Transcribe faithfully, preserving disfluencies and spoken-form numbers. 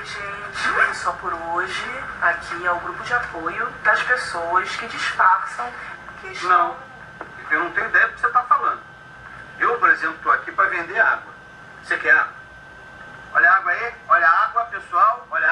gente, só por hoje, aqui é o grupo de apoio das pessoas que disfarçam que estão... Não, eu não tenho ideia do que você está falando. Eu, por exemplo, estou aqui para vender água. Você quer água? Olha a água aí, olha a água, pessoal, olha a